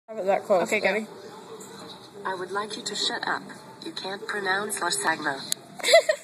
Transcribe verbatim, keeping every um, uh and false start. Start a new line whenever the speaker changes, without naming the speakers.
Have it that close.
Okay,
Ready?
go.
I would like you to shut up. You can't pronounce Lasagna.